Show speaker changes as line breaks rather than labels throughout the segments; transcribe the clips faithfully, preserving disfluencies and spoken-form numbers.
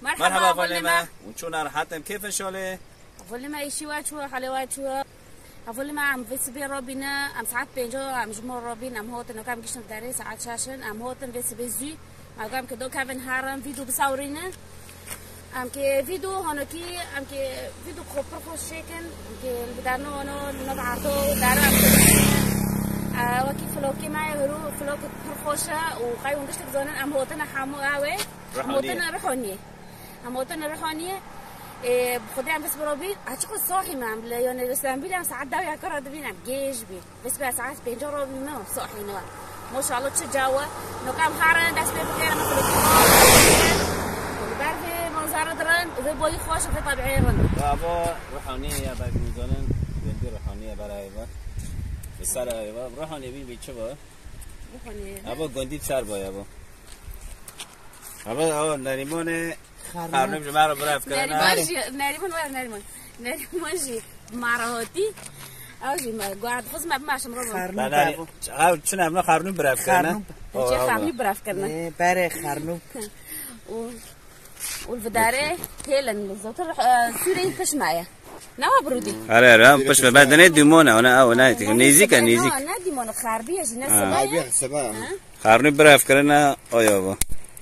مرحبا فولما وشون راحتم كيف الشغله؟
فولما ايشي واتشو حلواتشو فولما عم فيسبي رابينا ام ساعات بينجو ام جمهور رابين ام هوتن وكام جيشن داري ساعات شاشن ام هوتن فيسبي زي ام كام كدو كافن هارم فيديو بصورينا ام كي فيديو هونكي ام كي فيديو كوبر خوش شيكن ام كي بدانو انو نبعثو دارو ام وكي فلوكي معي ورو فلوك خوشه وقاي وندشت زونن ام هوتن حامو قوي ام هوتن روحانيه ام هوتن روحانيه بخدي عم بس برابين هتشوفوا صاحي ما عم لا يعني الاسلام بيلي عم ساعات داوي على كرة دبين عم جيش بي بس بقى ساعات بينجو رابي ما صاحي نوا ما شاء الله تشجعوا نو كام حارن داس بي بغير ما خليك بعرفي منظر درن وفي بوي خوش وفي طبيعي رن
بابا روحانية يا باك ميزانن بندي روحانية براي با بسر با روحانية بين بيتشو با
روحانية
ابا گندی چار با ابا ابا او نریمونه خارنم جمع رو برای افکار نه
نریمان وای نریمان نریمان جی مراهاتی آجی ما قاعد خص ما بماشم رو
خارنم ها چون ابنا خارنم برای افکار نه
چه خارنی برای افکار نه
برای خارنم
و والفدارة هيلن بالضبط سوري فش معايا نوا برودي
اره اره فش بعد نه ديمونه انا او نه نيزيك نيزيك
نه ديمونه خاربيه جنا سبايا
سبايا
خارنم برای افکارنا آیا با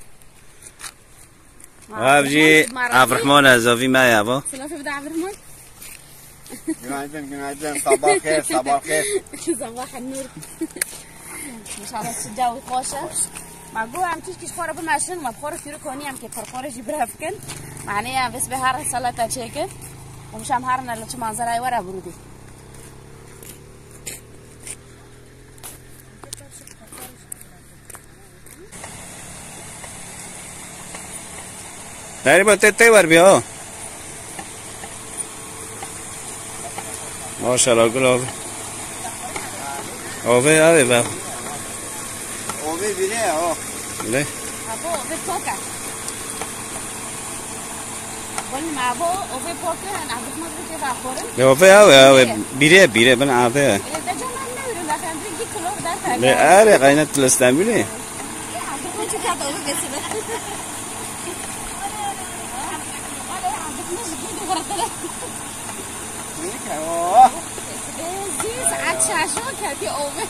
وابجي عبد الرحمن زوفي معي ابا
سلافي بدا عبد الرحمن
günaydın günaydın sabah خير صباح خير
صباح النور ما شاء الله الجو خوشه معقول عم تشكي شخوره بماشن ما بخوره كثير كوني عم كيف فرقوره جبرها فكن معناها بس بهار سلطه تشيكن ومش عم هارنا لش منظر اي ورا برودي
تقريبا تتي ور بيو ما شاء الله قول اوه هذا بقى
اوه بيلي اوه
ليه
ابو اوه بوكا بقول ما ابو اوه بوكا انا عبد الرحمن كيف اخورن
لو في اوه بيري بيري بن عاده
ده جمال ما يقولون ده كان بيجي كلو ده
لا اري قينه الاستانبولي
عبد الرحمن شو كاتو بس
اوه
زي ساعات شاشة كاتي اوه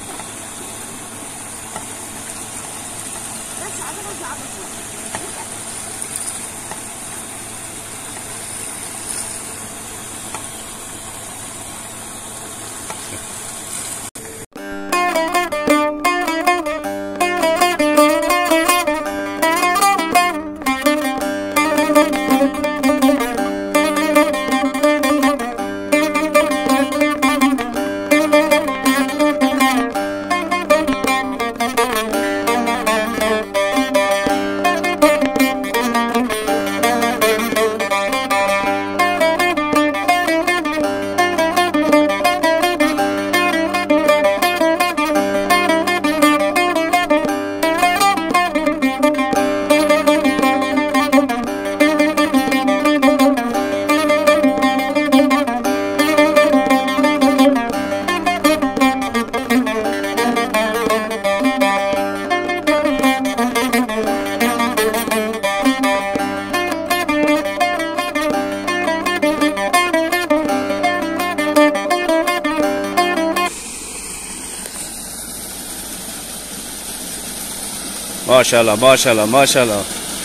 ما شاء الله ما شاء الله ما شاء الله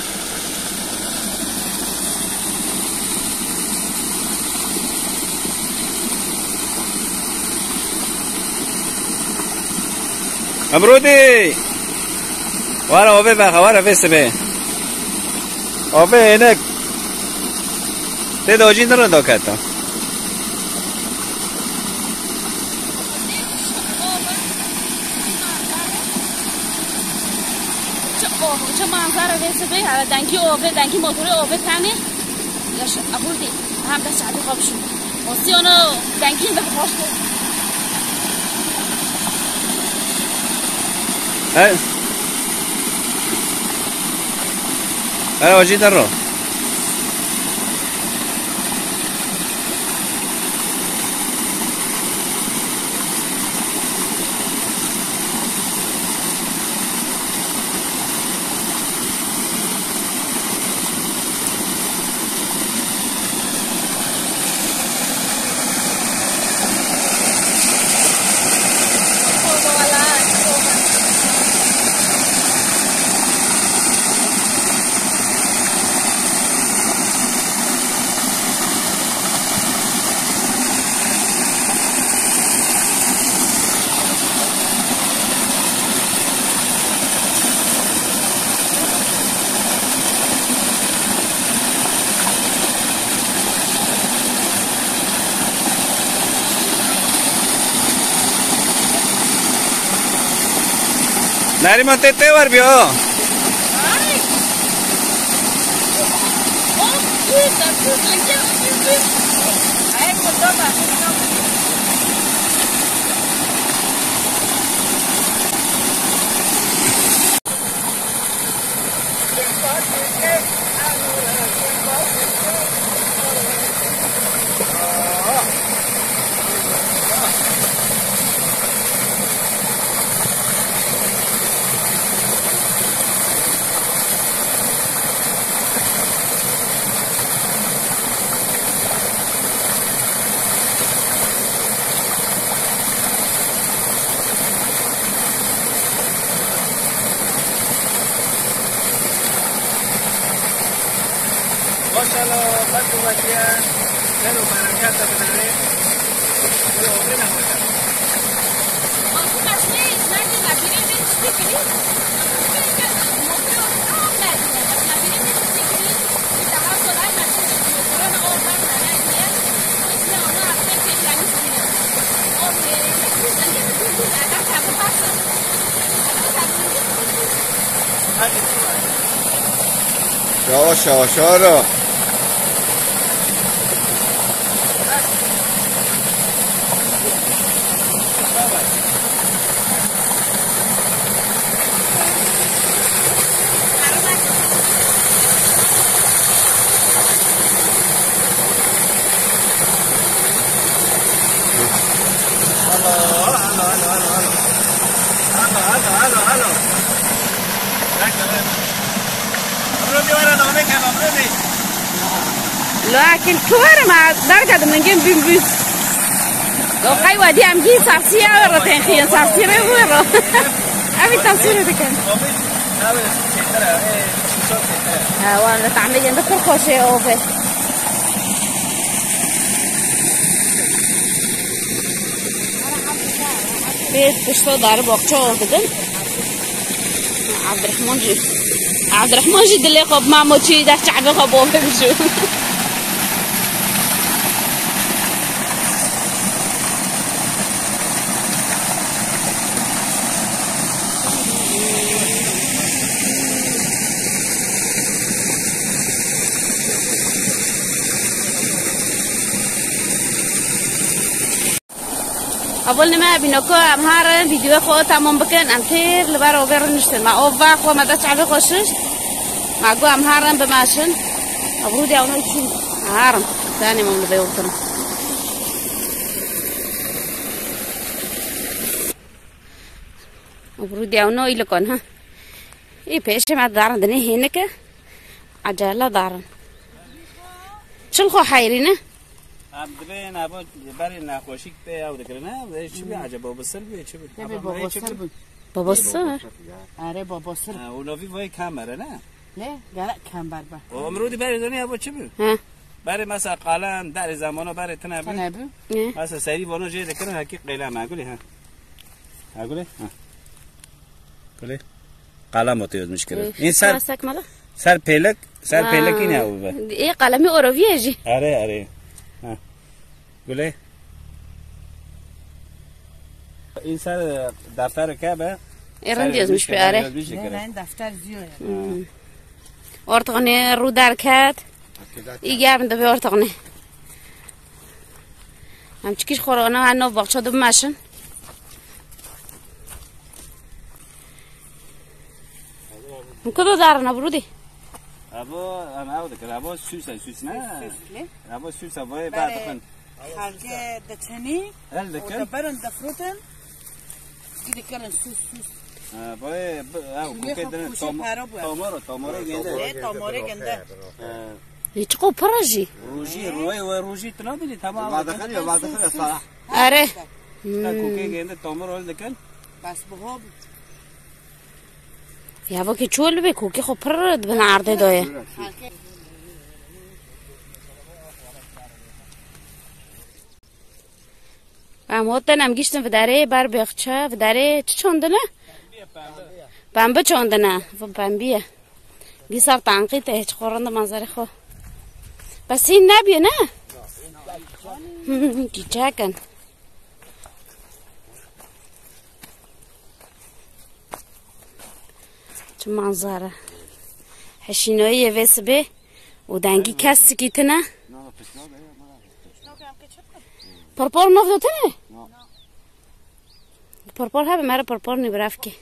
امرودي ورا اوفي بقى ورا في سبي اوفي هناك تدوجي نرى دوكاتا
چه منظره واسه على دنکی اوه دنکی موتور اوه تنه لاش ابوردی هم دست عادی خواب شد واسه اونو دنکی به خوش بود
اه انا وجيت الرو نریمان ته ور بیا ماشاءالله بچه بچه خیلی برکت بداره خیلی عمری نموده
yavaş yavaş ara.
لكن كوارع مع درجة من جنب بيمبوس لو خي ودي أم جي صارسية ورا تنخي صارسية ورا أبي تصوير ده كان ها وانا تعمل جنب كل خوشة أوفي بيت بشتو دار بوقشة كده عبد الرحمن جي عبد الرحمن جي دلي قب ما موتشي ده شعبي قبوه بشو أول ما بينكو أمهار فيديو خو تمام بكن أمثير لبارو بيرنشتن مع أوفا خو ما دش على خوشش مع جو أمهار بماشن أبرودي أو نيتين أمهار ثاني من اللي بيوصل أبرودي أو نوي لكون ها إيه بيش ما دارن دني هناك عجلة دارن شو الخو حيرينه
عبدالله نبا برای نقاشی به او دکره نه چی به عجب بابسر به چی به
بابسر بود بابسر
آره بابسر
اونافی وای کمره نه
نه گره کم بر با
امرودی برای دنیا ابا چی بود برای مثلا قلم در زمانه برای تنه بود مثلا سری وانو جه دکره حقیق قلم اگلی ها اگلی ها کلی قلم متیز مشکل این سر سر پلک سر پلکی نه او
این قلمی اورویه جی
آره آره ها گله این سر دفتر که به
ایران دیز بیاره
نه دفتر زیوه
ارتقنه رو درکت ایگه هم دو ارتقنه هم چیکش خورانه هنو باقچه دو ماشن کدو دارن برودی
ابا انا اود که ابا سوس سوس نه ابا سوس وای بعد خن
حاجه دتنی
هل دکن
برن دفروتن دیگه کردن سوس سوس
وای او کوکه دن تامارو تامارو گنده
تامارو گنده
هیچ کو پرجی
روجی روی و روجی تنابلی تمام
بعد خیلی بعد خیلی صلاح
آره
کوکه گنده تامارو هل دکن
بس بهاب
یا با که چول به کوکی خب پر بنا عرضه دایه اما تنم گیشتم و داره بر بخچه و داره چه چندنه؟ پنبه چندنه و پنبیه گیسار تنقیده هیچ خورنده منظر خو بس این نبیه نه؟ گیچه کن منظره حشینایی وسبه و دنگی کسی کیتنه پرپار نو داتنه پرپار ها به مرا پرپار نبرف که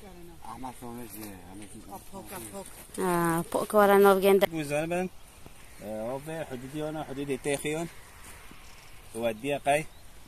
آه پاک وارا نو گنده
بوزانه بن آب حدودی آن حدودی تخیون ودی قای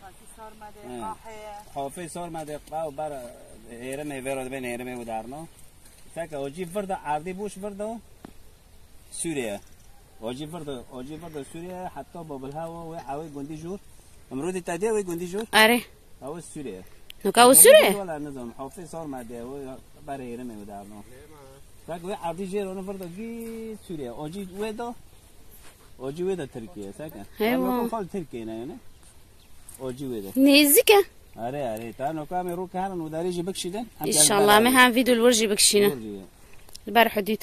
حافظ صار مده قاو بر ایرمه ورد بین ایرمه و درنا تک اوجی فرد عرضی بوش فرد سوریه اوجی فرد اوجی فرد سوریه حتی بابلها و حاوی گندی جور امروزی تادی و گندی جور
آره
او سوریه
نو کاو سوریه
ولا نظام حافظ صار مده و بر ایرمه و درنا تک و عرضی جیر اون فرد گی سوریه اوجی ودا اوجی ودا ترکیه تک اما خال ترکیه نه اوجی ودا
نزدیکه
آره آره تا نکام رو که هرن وداری جی بکشیدن
ان شاء الله ما هم فيديو الورجي بكشينا البارح حديد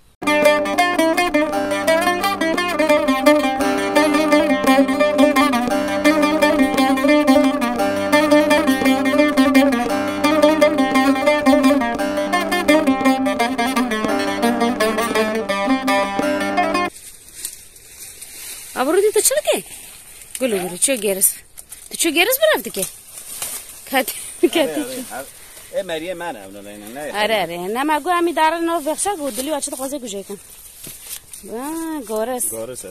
ابرودي تشلكي قولوا قولوا شو جيرس شو جيرس برافدك كات كات
ای مریم من اون نه
آره آره نه مگو همی داره نو بخشا گودلی و چه قضیه گوشه کن آه گورس
گورس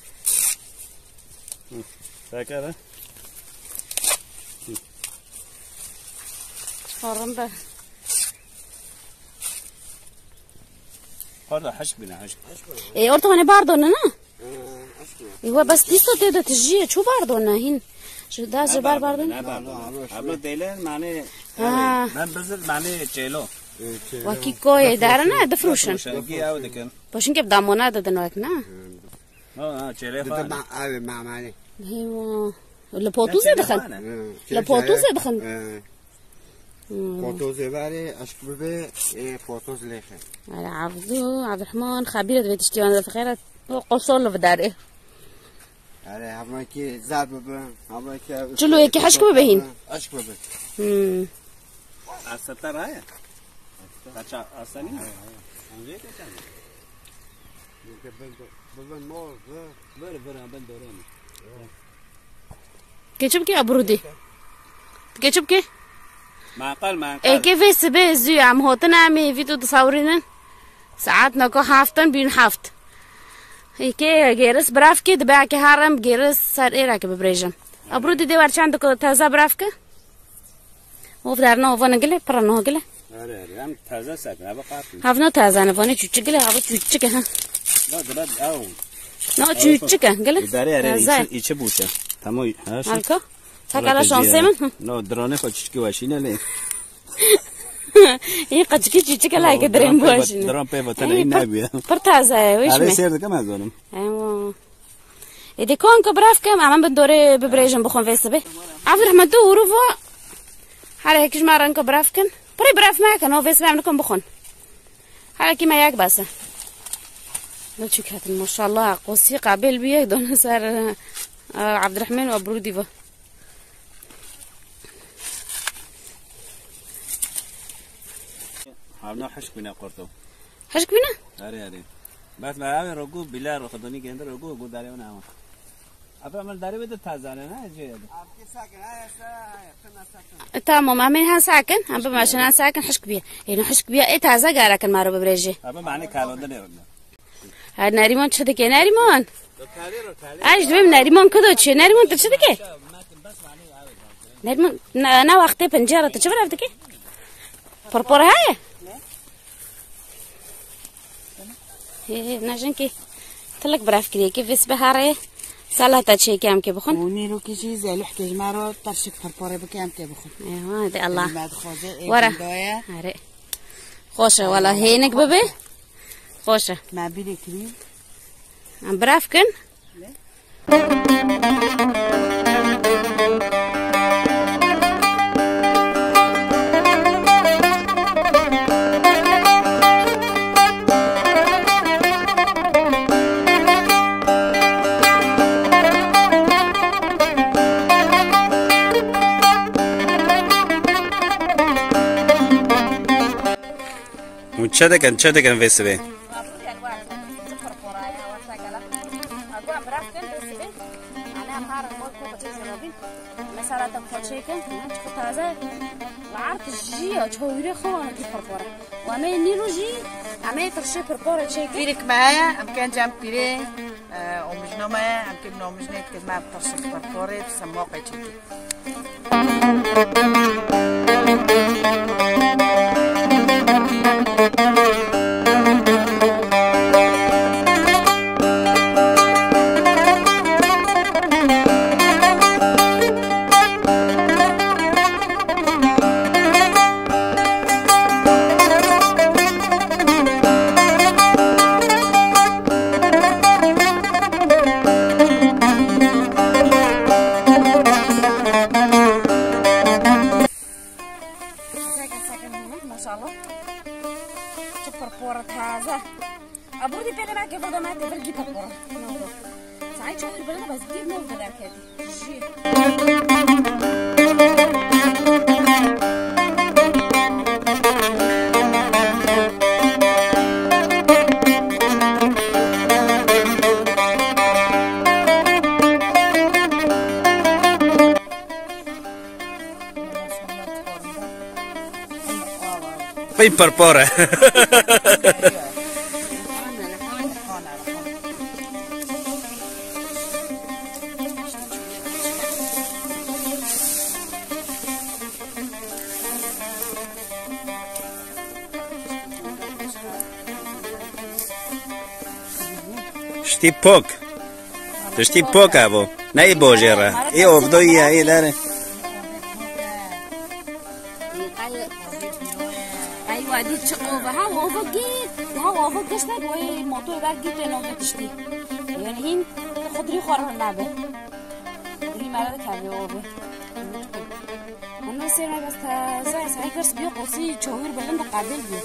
فکر
خورم به
هذا حشك بنا حشك
ايه اورتو هني باردونا نه هو بس ديستو تيدا تجيه شو باردونا هين شو ده زبار باردونا
ابو ديلن معنی من بزل معنی چلو
وکی کوی دارنا دفروشن
شنگی او دکن
باشین که بدامونا دادن وقت نه
اه چله فان
اه مع معنی
هيو لپوتوز دخن لپوتوز دخن
پوتوز باری اشک ببه پوتوز لیخه
على عبدو عبد الرحمن خبير بيت اشتيوان في خيرات قصول في داره
آره همه که زد ببه همه که
چلو یکی حشک ببهین
اشک ببه
هم
استر ہے اچھا اسانی مجھے کیا چاہیے
بلن مور
بر بر بن دوران
كيتشب كي ابرودي كيتشب كي
معقل معقل
اي كيف سبي زي عم هوتنا عمي فيديو تصورين ساعات نكو حافتن بين حافت هيك جيرس برافكي دبا كي هارم جيرس صار ايه راكب بريجن ابرودي دي ورش عندك تازه برافكه وفدارنا وفنقله برنو قله
اره اره هم تازه ساكن ابا قافي
هافنو تازه نفونه چوچقله هاو چوچقه ها
لا درد او
نو چوچقه قله
داره اره ایچه بوشه تمام هاش
هلكو تاكلا شانسي من
نو درانه خودشکی واشینه لی
ای قچکی چوچقه لا قدرين بواشين
دران په وطن این نبیه
پر تازه ویش
اره
می
سر کم از اونم
ايوه إذا كون كبرافك عم بدوري ببريجن بخون فيسبه عبد الرحمن دورو فو حالا هكيش مارن كبرافكن بري براف معك أنا فيسبه عملكم بخون حالا كي ما ياك باسه لا شو كات ما شاء الله قوسي قابل بيه دون صار عبد الرحمن وابرودي فو
عملنا حشك بنا قرطو
حشك بنا
اره اره بس ما عامل رگو بیلا رو خدانی که اندر رگو رگو داره اون هم اب عمل داره بده تازه نه جیده
تمام عمين ها ساكن هم بماشي ها ساكن حشك بيه يعني حشك بيه ايه تازه قال كان مارو ببريجي
اب معنی کالونده نه
هاد ناريمون چه دکه ناريمون ايش دویم ناريمون کدو چه ناريمون ته چه دکه ناريمون نه وقت پنجره ته چه برافت دکه پرپور های هي نجن كي تلك براف كري كيف اسبهاري سلطه شي كام كي بخون
ونيرو كي شي زي لحكي جمارو طرشك فربوري بكام كي بخون
ايوا دي الله
بعد خوزه
ورا هاري خوشه ولا هينك ببي خوشه
ما بيدي كريم
عم برافكن
چه دکن چه دکن ویسبه
مثلا تقطعه كم تازه وعرض الجي تشويري خوانه دي فرفوره وما نيروجي عمي ترشي فرفوره شيء
بيرك معايا ام كان جنب بيري ومجنو معايا ام كان نو مجنيت كد ما بترشي فرفوره تسموه قيتشي
أبودي بيني معك فوضى ما تفرقي بقرة ساعات شوي البلد بس دي مو بدار كذي
Poi per porre. Știi poc. Tu știi poc, avo. N-ai bojera. E o vdoia, e dare.
أيوة دي تشقوبة ها ووفق جيت ها ووفق جسنا بوي موتور بعد جيت لنا وتشتي يعني هين خضري خورها اللعبة اللي ما لك هذي ووفق أنا سيرنا بس زي ساعي كرس بيو قصي شهور بلند قابل بي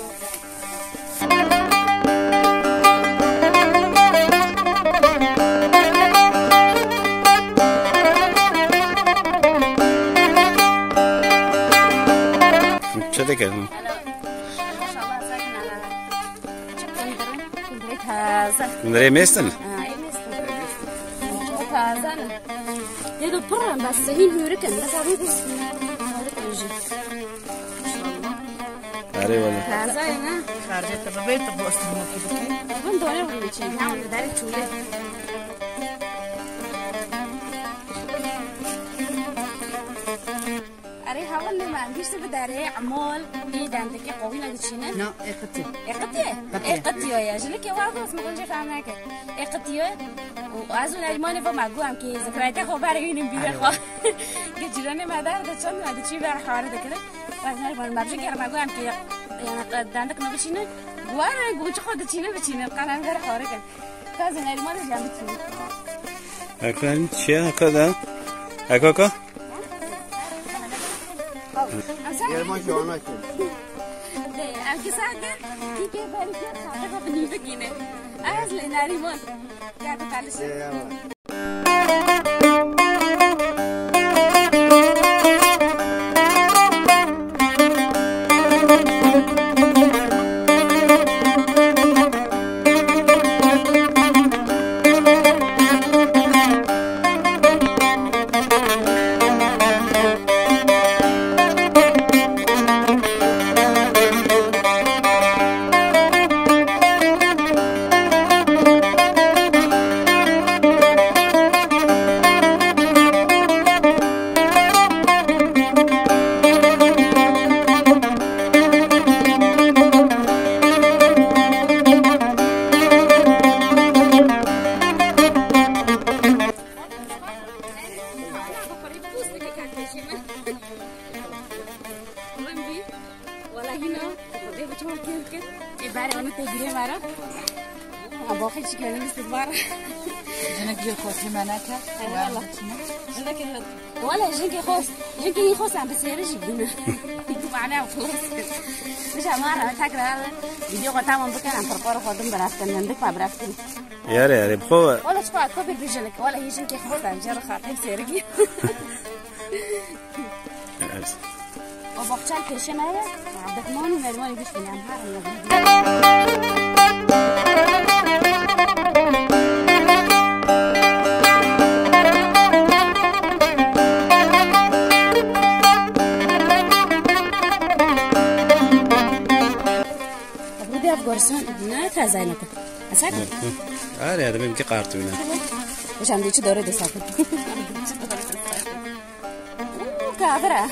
شو كده؟ Andrei Mestan?
Ah, é Mestan. Casa, né? Eu do porra, mas se ele viu que não sabe disso. Olha que hoje.
Are wala.
Casa, né?
خارجة البيت بوسط الموكب.
من دونه ولا شيء؟ نعم داري شوله. أري هاول ما عنديش تبدأ عمال إيه عندك قوينا دشينا؟
لا إقتي.
إقتي؟ إقتي يا جلك يا واقف اسمه كل شيء فاهمك. إقتي وأزول أجمعني فما قوام كي ذكرياتي خو بارين بيده خو. كجيراني ما دار دشان ما دشي بار حوار ذكره. وأنا ما ما بجي كير ما قوام كي يعني عندك نبشينا. وانا قوي خو دشينا بشينا قناة غير حوار كان. كذا أجمعني جامد شيء.
أكلم شيء هكذا. هكذا.
Yerman şu ana ki.
Anki saatler kike bari kya khata ka bani begine. Az le nari mon. Ya to kalise. ولا جنكي خوس جنكي خوس عم بسيرش بدنا معناه خلاص مش عمارة تاكل فيديو قطع من بكرة عم برقرة خدم برافتن عندك ما برافتن
ياري ياري بخو
ولا تقع كوبي بيجلك ولا هي جنكي خوس عم جرى خاطر سيرجي وبخشان كرشنا عبد الرحمن ومرمان يجيش في الأنهار. أبغى أفكرسون هنا تازينكم. أساعد.
آه هذا بيمكن قارتونا.
وش عندي شو دوري دسافر. كافرة.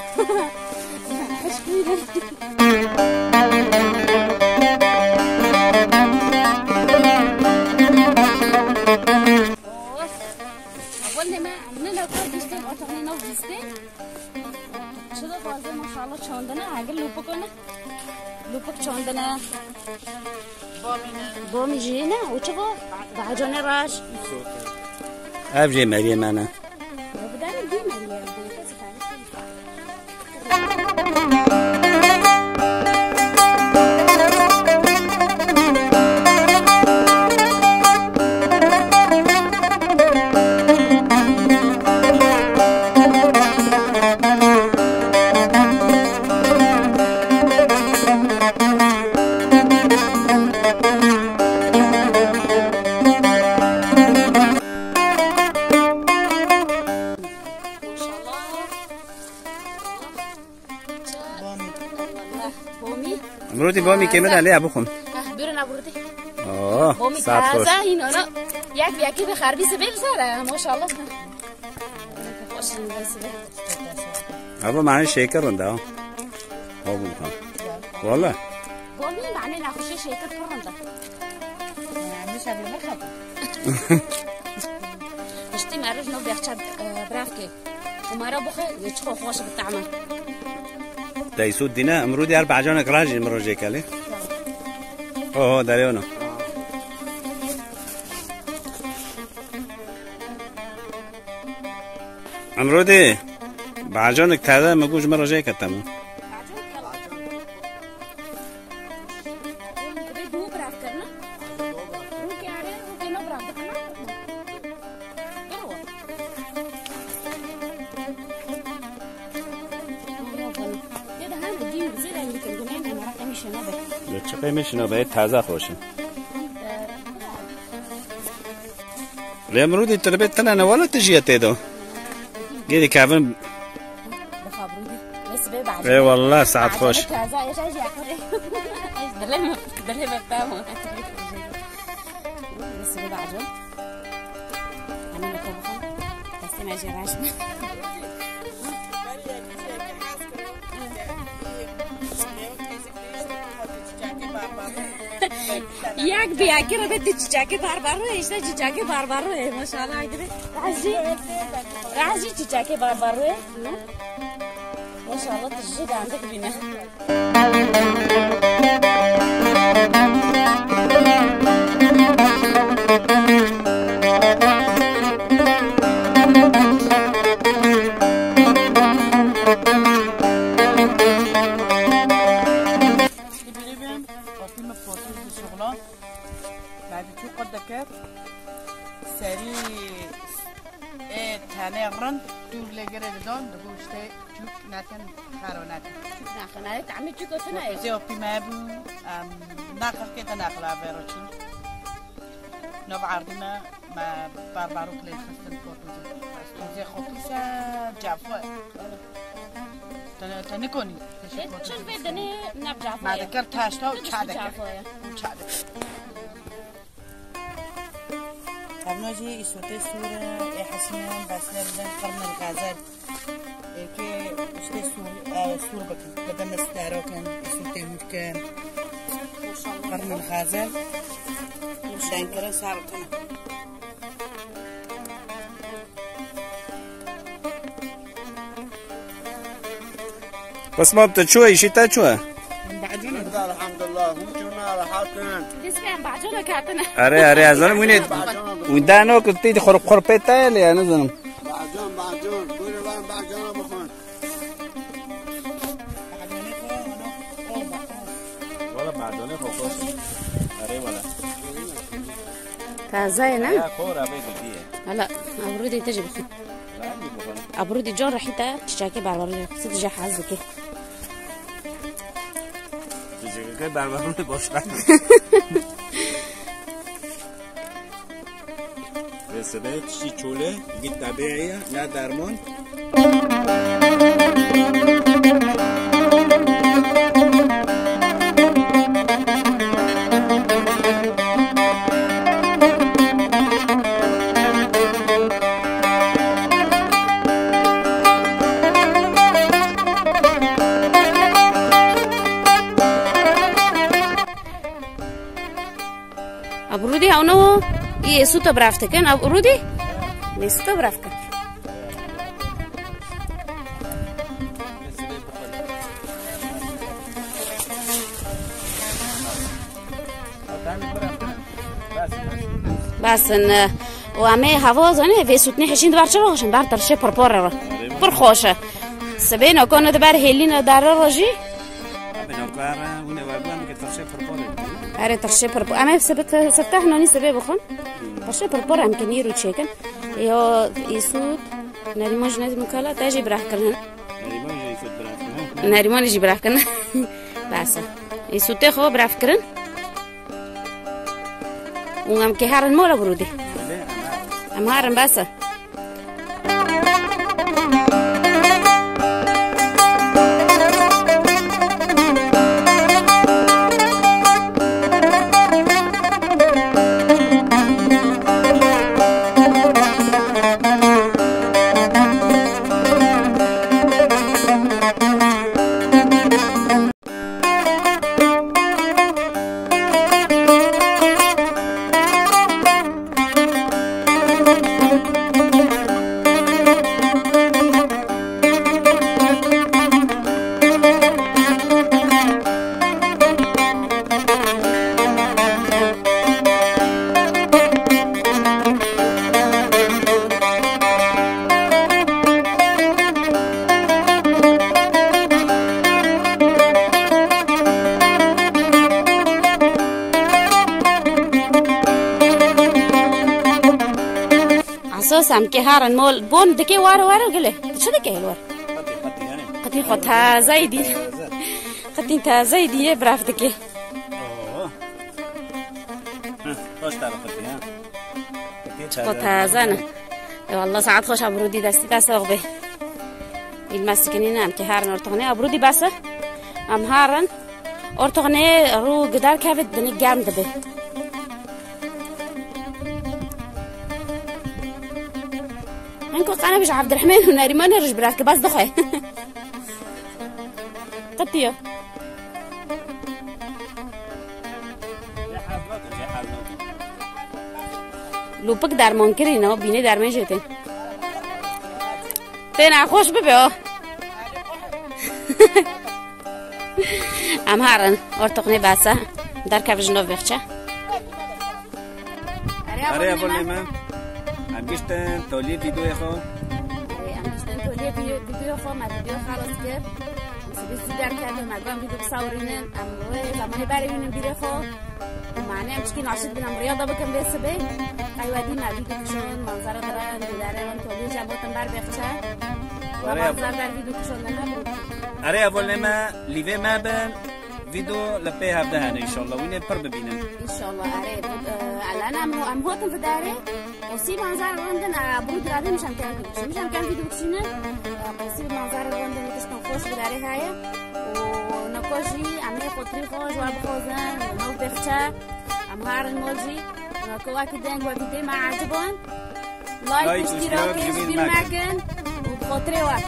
أولنا ما عملنا كل دستين أو تغنينا ودستين. شو ده فازة ما شاء الله شاندنا عقل لوبكونا. لوبك شاندنا. بومي جينا وشغل بعجنا راش.
أبجي مريم أنا.
بدأنا بدي مريم.
امروزی بامی کمی داری ابوخم.
بیرون ابروتی.
آه. ساعت خوش.
این آنا یک بیاکی به خربی سبیل سره ماشاءالله. خوش نمیشه.
ابو معنی شکر رنده ها. آبو خان. والله.
بامی معنی نخوشه شکر رنده.
میشه بیرون خب.
اشتی مرج نو بیاچد برافکی. ومارا بخه یچخو خوش بتعمل.
دایسود دینا امروزی اربع جانک راجی مروجه کلی. اوه داریونو. امروزی بعجانک تازه مگوش مروجه کتامو. چقدر میشنو باید تازه خوشه. لیمرودی تربیت تنها نوالا تجیت ایدو. گیری کافن. ای والله ساعت خوش.
دلهم دلهم بتاعهم. بس بعجون. أنا نكوبهم. بس ما جراش. یک بیاکی رو بدی چیچاکی بار بار رو ایشته چیچاکی بار بار رو ماشاءالله اگه راجی راجی چیچاکی بار بار رو ماشاءالله تجی دانده بینه
سری تنه رند دور لگره دان دبوشته چوک نتن خارونات
چوک نخنای تعمی چوک افنای
زیو پیمابو نخل که تنخل عبارچین نو بعردنا ما باربارو کلی خستن فوتوزی زی خطیسا جافه تن تنکونی
چون بدنی نب جافه
ما دکر تاشتا و چاده چاده ابناجي يسوتي صورة يا حسين بس لازم قرن الغزال كي اشتي صورة صورة بكن بدل نستارو كان يسوتي مكان قرن الغزال دانكرا صارتنا
بس ما بتشوي شتا شو
بعدين الحمد لله مشونا راحتنا
ديسكان بعجونا كاتنا
اري اري ازلم وين ودانو كنتي خرب خربتا لي انا زلم
بعجون بعجون كل وين بعجون بخون
ولا بعجون خوش اري ولا
تازاينا
يا كورا بيدي
هلا ابرودي تجي بخون ابرودي جون رحيتا تشاكي باربر ست جا حازكي
چیزی که بربرون باشد رسبه چی چوله گی طبیعیه نه درمان
ابرودی اونو یه سوتا برافته کن ابرودی نیستا براف کن باسن و همه هوا زنه وی سوتنی حشین دوبار چرا خوشن بر ترشه پر پر را پر خوشه سبین اکنون دوبار هیلین داره راجی اره ترشه پر پر اما سبت سبته هنانی سبه بخون ترشه پر پر هم کنی رو چکن یا ایسود نریمان جنازی مکالا تاجی براه کرن نریمان جی براه کرن باسه ایسوده خوب براه کرن اونم که هرن مولا برودی ام هرن باسه اساسم که هرن مال بون دکی وارو وارو گله چه دکی الوار قطی خود تازه دی قطی تازه دیه براف دکی خود تازه نه والله ساعت خوش ابرودی دستی دست رغبه این مسکنین هم که هرن ارتقنه ابرودی بسه هم هرن ارتقنه رو قدر کفت دنی گرم دبه انكو قانا بيش عبد الرحمن وناريمان رج براك بس دخل قطيه لو بك درمان كرينا بيني درمان جيتين تنا خوش ببيو ام هارن ارتقني باسه در كافج نو بخچه
اره ابوني من امگشتن تولید ویدیو خو
امگشتن تولید ویدیو خو ما ویدیو خلاص کرد سبیس در کردم مگم ویدیو بصورینن امروز زمانی برای ببینیم ویدیو خو معنی هم چکی ناشد بینم ریاضه بکن به سبه قیودی ما ویدیو کشون منظر دارن داره من تولید جبوتن بر بخچه منظر در ویدیو کشون نبود
اره اول ما لیوه ما بن فيديو لبي هبدا هنا ان شاء الله وين بر ببينا
ان شاء الله اريد انا ام ام هوتن في داري وسيب منظر عندنا برود رادي مش كان مش كان فيديو كشينا وسيب منظر عندنا تشتن خوش في داري هاي ونقاشي عملي خطري خوش وابخوزن ونو بخشا ام هار الموجي نكواكي دنگ واكي دي ما عجبون لايك اشتراك كبير معكن وبخطري واحد